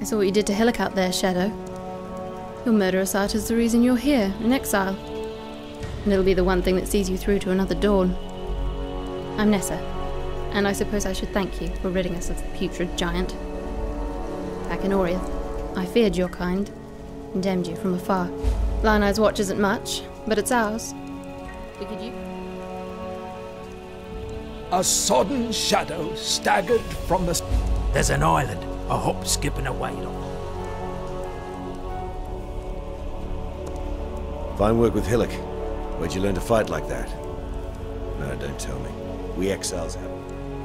I saw what you did to Hillock out there, Shadow. Your murderous art is the reason you're here, in exile. And it'll be the one thing that sees you through to another dawn. I'm Nessa, and I suppose I should thank you for ridding us of the putrid giant. Back in Oriath, I feared your kind, condemned you from afar. Lion Eye's watch isn't much, but it's ours. Figured you? A sodden shadow staggered from the... There's an island, a hop, skip and a wait on. Fine work with Hillock. Where'd you learn to fight like that? No, don't tell me. We exiles have.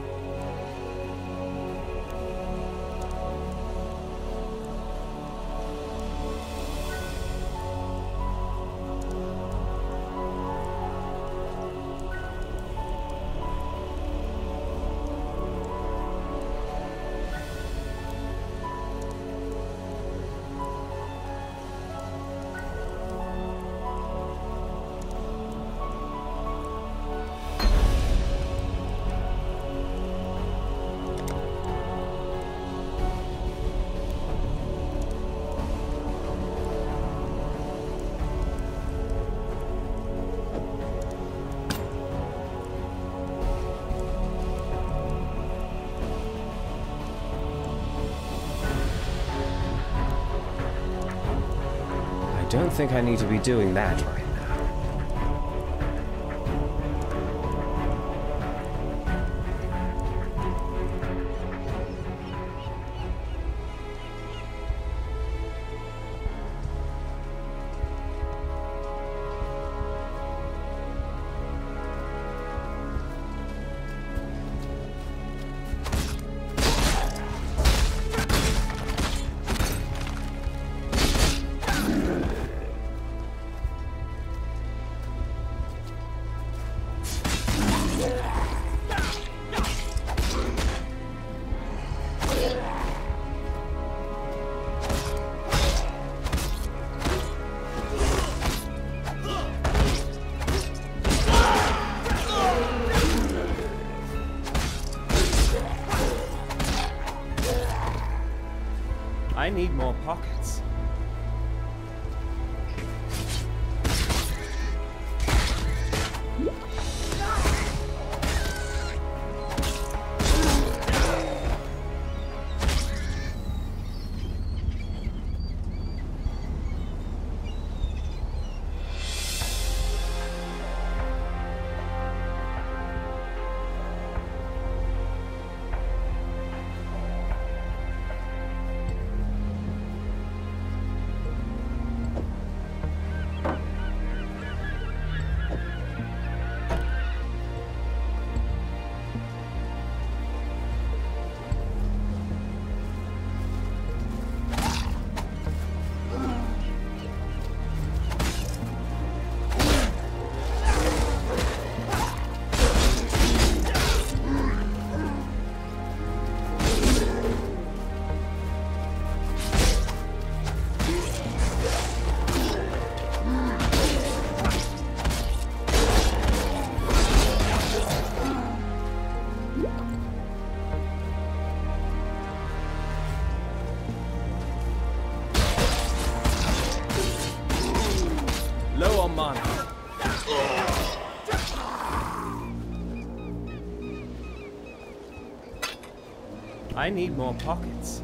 I don't think I need to be doing that right now. I need more pockets. Low on mana. I need more pockets.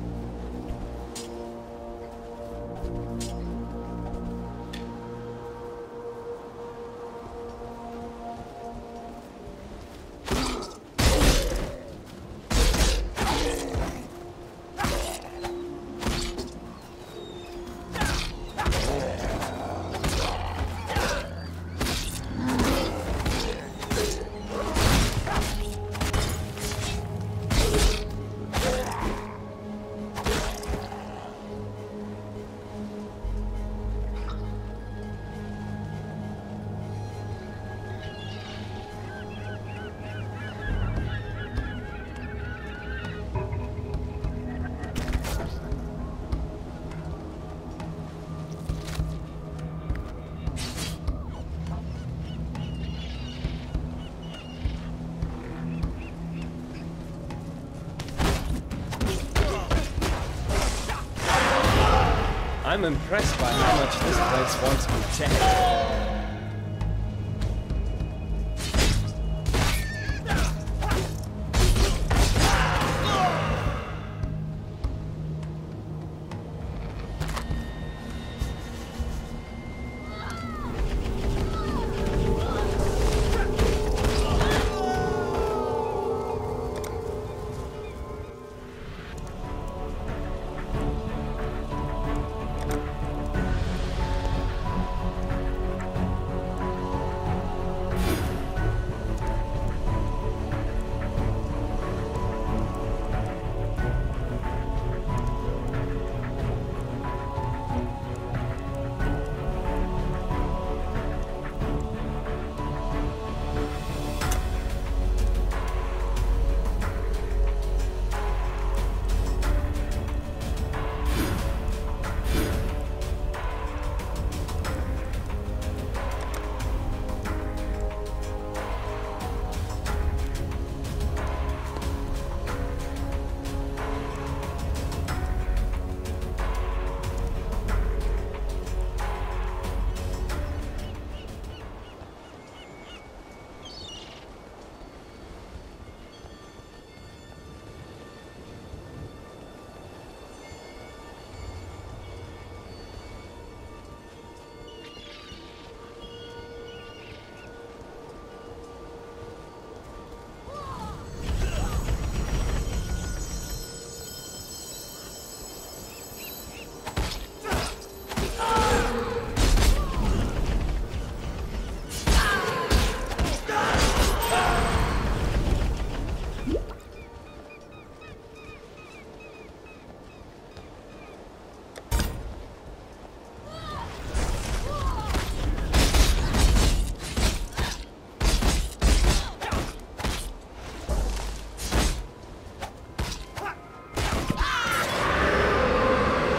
I'm impressed by how much this place wants me dead.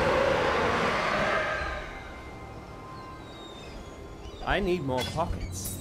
I need more pockets.